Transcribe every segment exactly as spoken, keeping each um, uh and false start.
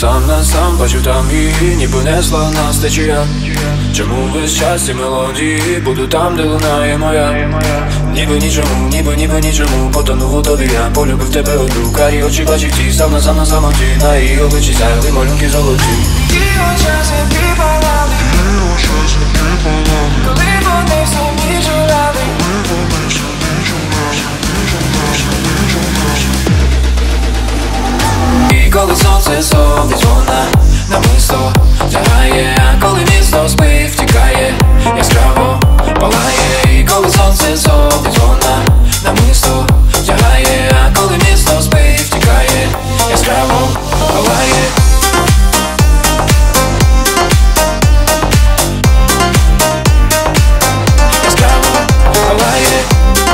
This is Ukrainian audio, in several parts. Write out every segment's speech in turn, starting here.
Сам на сам бачу там її, ніби несла нас течія. Чому весь час ці мелодії буду там, де лунає моя? Ніби нічому, ніби, ніби нічому потонув у тобі я. Полюбив тебе одну, карі очі бачив ті. Сам на сам на самоті, на її обличчі сяяли малюнки золоті. Її очі припалали, коли вони всі ніж журали. І коли сонце сходить, вона намисто тягає, а коли місто спить, втікає, яскраво палає. І коли сонце сходить, вона намисто тягає, а коли місто спить, втікає, яскраво палає. Яскраво палає.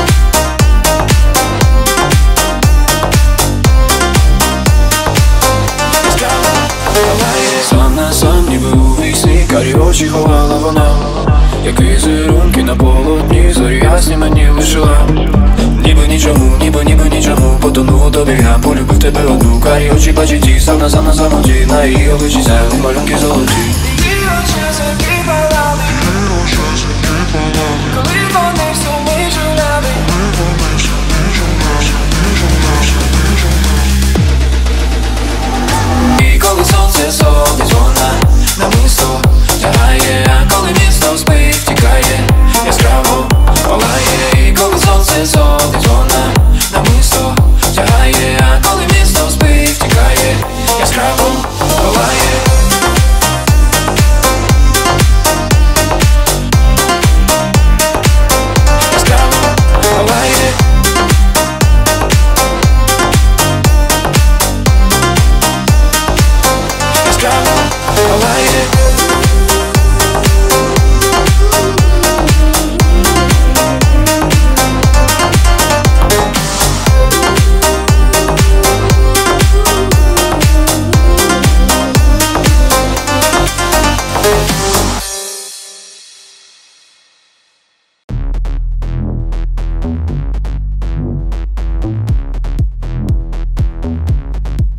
Сам на сам, ніби у вісні, карі очі ховала вона, як візерунки на полотні, зорі ясні мені лишила. Ніби нічому, ніби, ніби нічому потонув у тобі я. Полюбив тебе одну, карі очі бачить ті. Сам на сам на самоті, на її обличчі сяяли малюнки золоті. Її очі